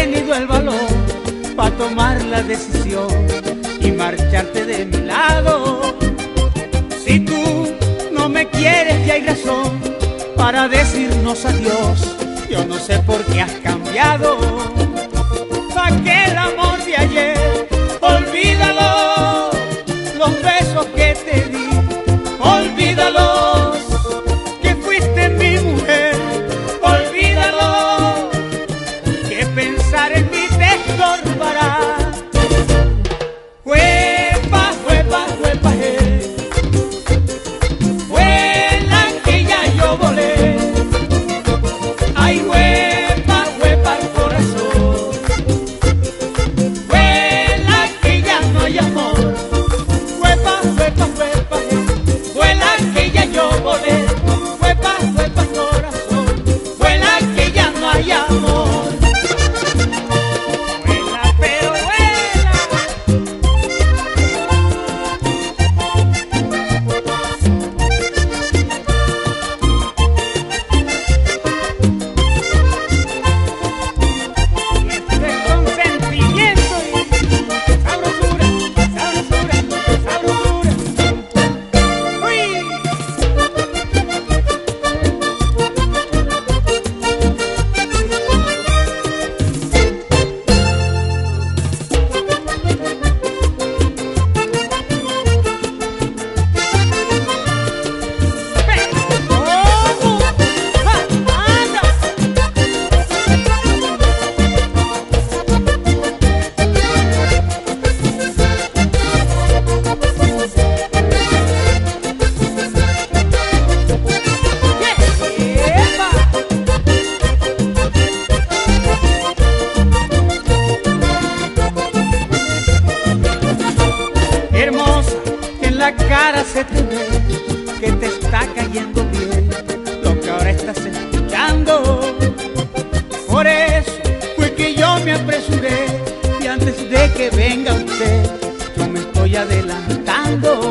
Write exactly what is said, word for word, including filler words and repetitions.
tenido el valor para tomar la decisión y marcharte de mi lado. Si tú no me quieres, ya hay razón para decirnos adiós. Yo no sé por qué has cambiado. Aquel amor de ayer, olvídalo. Los besos que te di, olvídalos. Que fuiste mi mujer, olvídalo. Que pensar en mí te estorbará. Huepa, huepa, huepa, eh. Vuela que ya yo volé. Ay, huepa, huepa el corazón. Vuela que ya no hay amor. Huepa, huepa, huepa, eh. Vuela que ya yo volé. Huepa, huepa el corazón. Vuela que ya no hay amor. La cara se te ve que te está cayendo bien lo que ahora estás escuchando. Por eso fue que yo me apresuré y antes de que venga usted yo me estoy adelantando.